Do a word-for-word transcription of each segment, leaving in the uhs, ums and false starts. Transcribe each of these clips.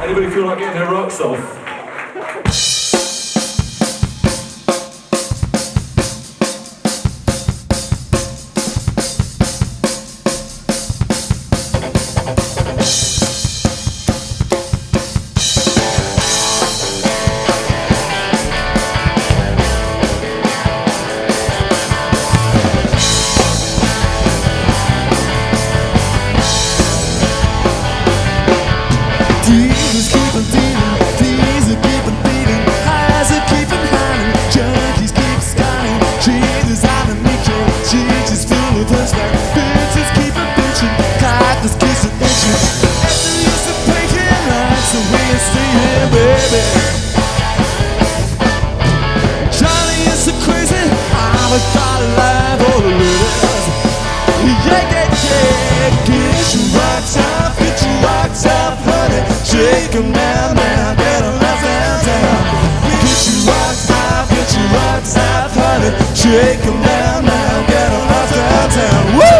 Anybody feel like getting their rocks off? Demons keep on dealing, thieves are keep on beating, eyes are keep on hiding, junkies keep scanning, Jesus out of nature, Jesus full of flashback, bitches keep on bitching, kindness kiss and itching, after used to breaking lights, so we stay here, baby. Johnny is so crazy, I'm a god alive, all the leaders, yeah, yeah, yeah, get your rocks off, get your rocks off, honey. Shake 'em down, down, get 'em up down, down. Get your rocks off, get your rocks off, honey. Shake 'em down, down, get 'em up down, down. Woo!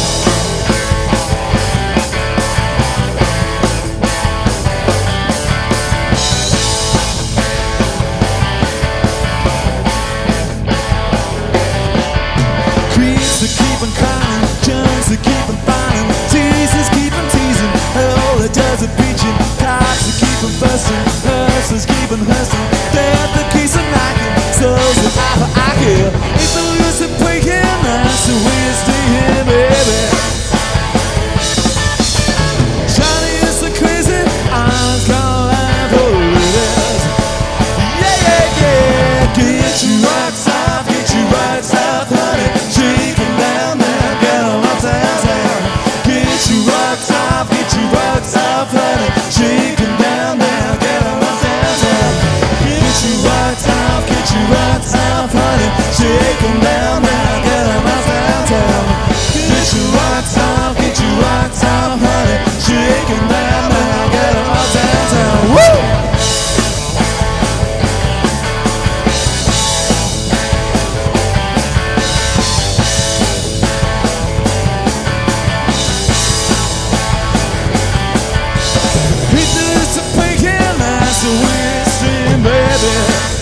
Creeps that keep on crying, junks that keep on fighting, teasers keep on teasing, all it does is preaching. Cops that keep on busting, hustlers keep on hustling, death that keeps on knocking, souls that eye for eye here. If the use of breaking us, so we stay here, baby. Johnny is so crazy, I'm gonna lie for the leaders. Yeah, yeah, yeah. Get your rocks off, get your rocks off, honey. Shake 'em down, down, get 'em up, down, down. Get your rocks off, get your rocks off, honey. Shake 'em down, down, get 'em up, down, down. Get your rocks off, get your rocks off, honey. Shake 'em down, down, get 'em up, down, down. Get your rocks off, get your rocks off, honey. Shake 'em down, down, get 'em up, down, down. Woo! So we're stream, baby.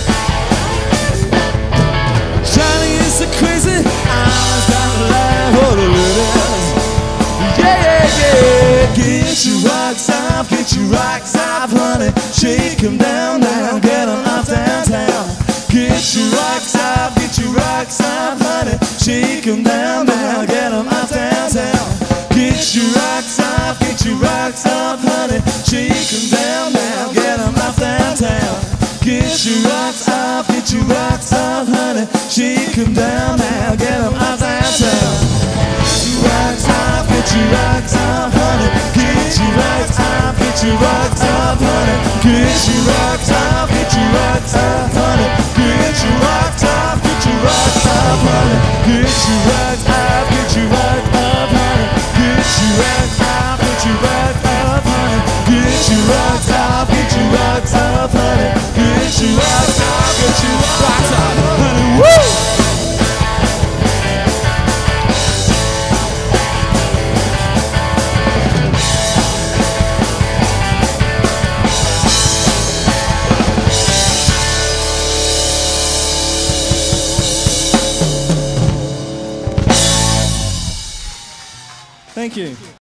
Johnny is so crazy, I'm down alive for the leaders. Yeah, yeah, yeah. Get your rocks off, get your rocks off, honey. Shake 'em down, down, get 'em up downtown. Get your rocks off, get your rocks off, honey. Shake 'em down, down, get 'em up downtown. Get your rocks off, get your rocks off, honey. Shake 'em down, down, get 'em up downtown. Get your rocks off, get your rocks off, honey. Shake 'em down, now get 'em up downtown. Get your rocks off, get your rocks off, honey. Get your rocks off, get your rocks off, honey. Get your rocks off, get your rocks off, honey. Get your rocks off, get your rocks off, honey. Get your rocks off, get your rocks off, honey. Get your rocks off, get your rocks off, honey. Get your rocks off, get your rocks off, honey. Get your rocks off, get your rocks off, honey. Woo! Thank you.